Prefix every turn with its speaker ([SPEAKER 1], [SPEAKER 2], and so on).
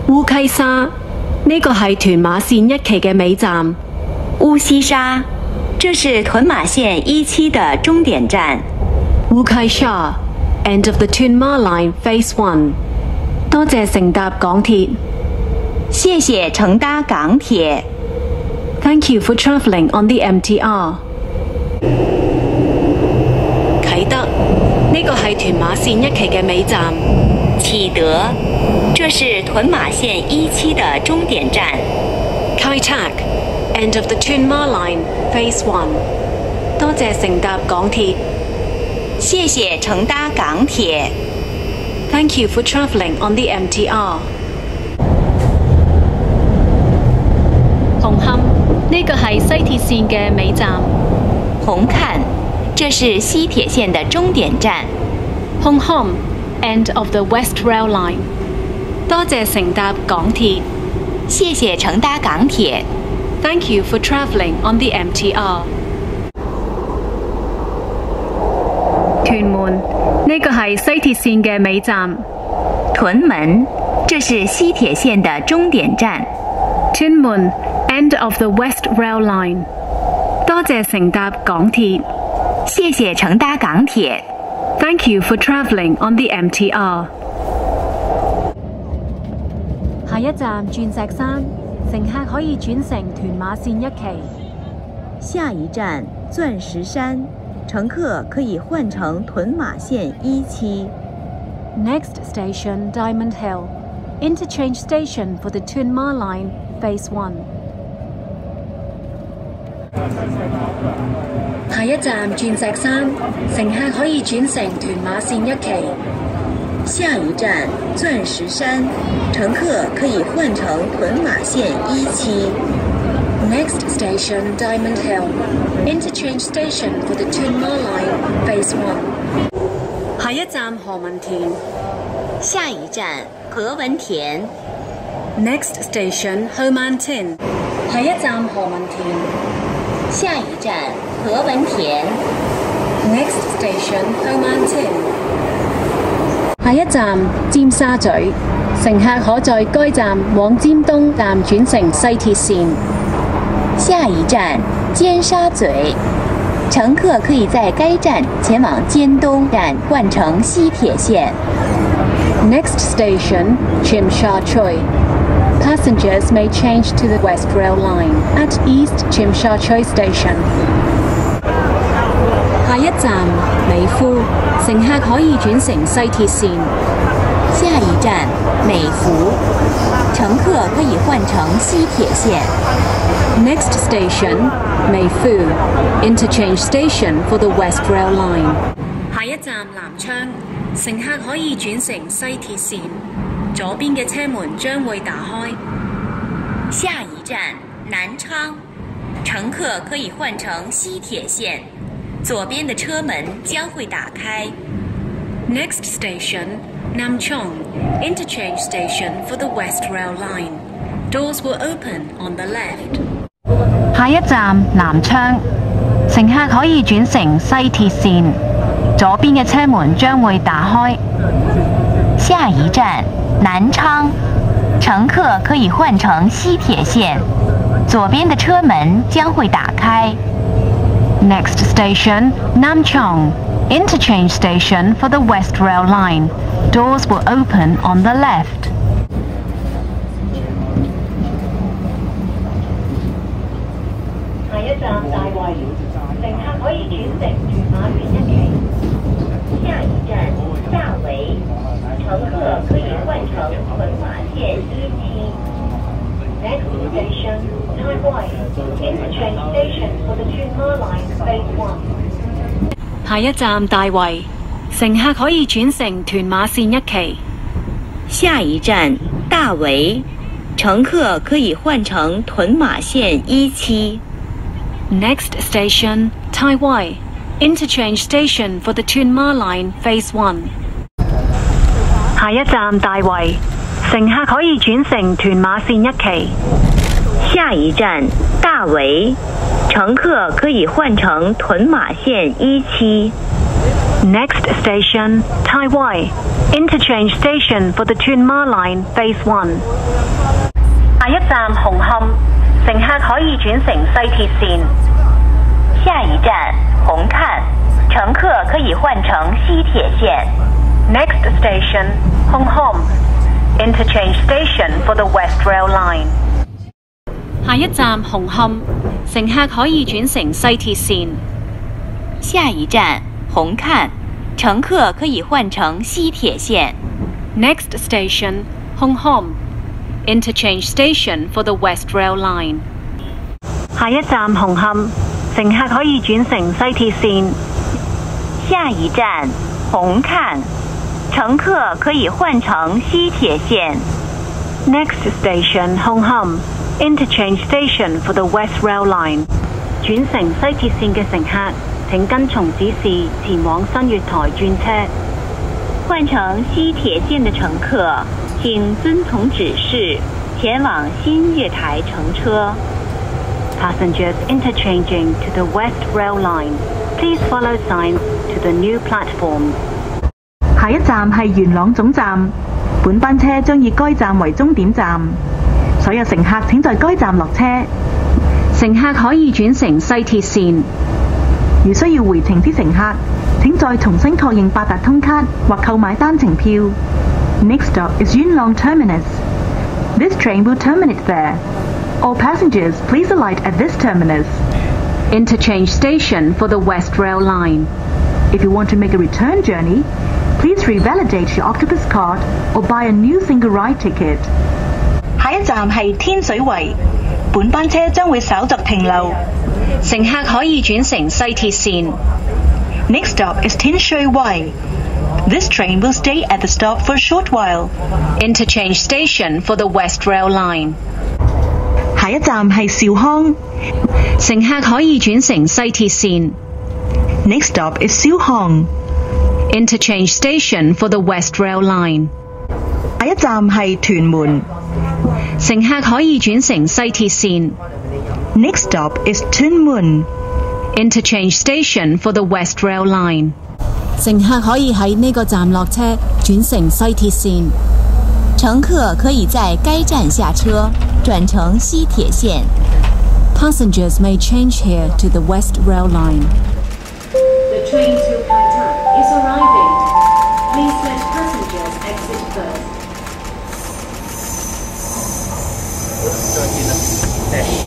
[SPEAKER 1] 烏溪沙，呢個係屯馬線1期嘅尾站。
[SPEAKER 2] 烏溪沙，這是屯馬線1期的終點站。
[SPEAKER 1] 烏溪沙 ，End of the Tuen Ma Line Phase 1。多謝乘搭港鐵。
[SPEAKER 2] 謝謝乘搭港鐵。
[SPEAKER 1] Thank you for travelling on the MTR。啟德，呢個係屯馬線1期嘅尾站。
[SPEAKER 2] 啟德，這是屯馬線1期的終點站。
[SPEAKER 1] 開拓 ，End of the Tuen Ma Line Phase 1。多謝乘搭港鐵。
[SPEAKER 2] 謝謝乘搭港鐵。
[SPEAKER 1] Thank you for travelling on the MTR。紅磡，呢個係西鐵線嘅尾站。
[SPEAKER 2] 紅磡，這是西鐵線的終點站。
[SPEAKER 1] 紅磡 ，End of the West Rail Line。多謝乘搭港鐵。
[SPEAKER 2] 謝謝乘搭港鐵。
[SPEAKER 1] Thank you for travelling on the MTR。屯門，呢個係西鐵線嘅尾站。
[SPEAKER 2] 屯門，這是西鐵線的終點站。
[SPEAKER 1] 屯門 ，End of the West Rail Line。多謝乘搭港鐵。
[SPEAKER 2] 謝謝乘搭港鐵。
[SPEAKER 1] Thank you for travelling on the MTR。下一站鑽石山，乘客可以轉乘屯馬線1期。
[SPEAKER 2] 下一站鑽石山，乘客可以換乘屯馬線1期。
[SPEAKER 1] Next station Diamond Hill, interchange station for the Tuen Ma Line Phase 1。下一站鑽石山，乘客可以轉乘屯馬線1期。
[SPEAKER 2] 下一站鑽石山，乘客可以換乘屯馬線1期。
[SPEAKER 1] Next station Diamond Hill, interchange station for the Tuen Ma Line Phase 1。下一站何文田。
[SPEAKER 2] 下一站何文田。
[SPEAKER 1] Next station Ho Man Tin。下一站何文田。
[SPEAKER 2] 下一站何文田。
[SPEAKER 1] Next station Ho Man Tin。下一站尖沙咀，乘客可在該站往尖東站轉乘西鐵線。
[SPEAKER 2] 下一站尖沙咀，乘客可以在該站前往尖東站換乘西鐵線。
[SPEAKER 1] Next station Tsim Sha Tsui。Passengers may change to the West Rail Line at East Tsim Sha Tsui Station。下一站美孚，乘客可以轉乘西鐵線。
[SPEAKER 2] 下一站美孚，乘客可以換乘西鐵線。
[SPEAKER 1] Next station美孚 interchange station for the West Rail Line。下一站南昌，乘客可以轉乘西鐵線，左邊嘅車門將會打開。
[SPEAKER 2] 下一站南昌，乘客可以換乘西鐵線，左邊的車門將會打開。
[SPEAKER 1] Next station Nam Chong, interchange station for the West Rail Line. Doors will open on the left.
[SPEAKER 3] 下一站南昌，乘客可以轉乘西鐵線，左邊嘅車門將會打開。
[SPEAKER 2] 下一站南昌，乘客可以換乘西鐵線，左邊的車門將會打開。
[SPEAKER 3] Next station Nam Chong, interchange station for the West Rail Line. Doors will open on the left.
[SPEAKER 4] 下一站大圍，乘客可以轉乘屯馬線1期。下一站大圍，乘客可以換乘屯馬線1期。Next station Tai Wai, interchange station for the Tuen Ma Line Phase 1。
[SPEAKER 1] 下一站大圍，乘客可以轉乘屯馬線1期。
[SPEAKER 2] 下一站大圍，乘客可以換乘屯馬線1期。
[SPEAKER 1] Next station Tai Wai, interchange station for the Tuen Ma Line Phase 1。下一站大圍，乘客可以轉乘屯馬線1期。
[SPEAKER 2] 下一站大圍，乘客可以換乘屯馬線1期。
[SPEAKER 3] Next station, Tai Wai. Interchange station for the Tuen Ma Line Phase 1.
[SPEAKER 2] 下一站紅磡，乘客可以轉乘西鐵線。下一站紅磡，乘客可以換乘西鐵線。
[SPEAKER 3] Next station, Hong Kong. Interchange station for the West Rail Line.
[SPEAKER 1] 下一站紅磡，乘客可以轉乘西鐵線。
[SPEAKER 2] 下一站紅磡，乘客可以換乘西鐵線。
[SPEAKER 1] Next station, Hong Kong. Interchange station for the West Rail Line.
[SPEAKER 3] 下一站紅磡，乘客可以轉乘西鐵線。
[SPEAKER 2] 下一站紅磡，乘客可以換乘西鐵線。
[SPEAKER 3] Next station, Hong Kong. Interchange station for the West Rail Line. 轉乘西鐵線嘅乘客，請跟從指示前往新月台轉車。
[SPEAKER 2] 換乘西鐵線的乘客，請遵從指示前往新月台乘車。
[SPEAKER 3] Passengers interchanging to the West Rail Line, please follow signs to the new platform. 下一站係元朗總站，本班車將以該站為終點站，所有乘客請在該站落車。
[SPEAKER 1] 乘客可以轉乘西鐵線。
[SPEAKER 3] 如需要回程之乘客，請再重新確認八達通卡或購買單程票。Next stop is Yuen Long Terminus. This train will terminate there. All passengers, please alight at this terminus.
[SPEAKER 1] Interchange station for the West Rail Line.
[SPEAKER 3] If you want to make a return journey, please revalidate your Octopus card or buy a new single ride ticket. 下一站係天水圍，本班車將會稍作停留。
[SPEAKER 1] 乘客可以轉乘西鐵線。
[SPEAKER 3] Next stop is Tin Shui Wai. This train will stay at the stop for a short while.
[SPEAKER 1] Interchange station for the West Rail Line.
[SPEAKER 3] 下一站係兆康，
[SPEAKER 1] 乘客可以轉乘西鐵線。
[SPEAKER 3] Next stop is Siu Hong.
[SPEAKER 1] Interchange station for the West Rail Line.
[SPEAKER 3] 下一站係屯門，
[SPEAKER 1] 乘客可以轉乘西鐵線。
[SPEAKER 3] Next stop is Tuen Mun.
[SPEAKER 1] Interchange station for the West Rail Line.
[SPEAKER 5] 乘客可以喺呢個站落車，轉乘西鐵線。
[SPEAKER 2] 乘客可以在該站下車，轉乘西鐵線。
[SPEAKER 5] Passengers may change here to the West Rail Line.
[SPEAKER 1] The train to Kai Tak is arriving. Please let passengers exit first.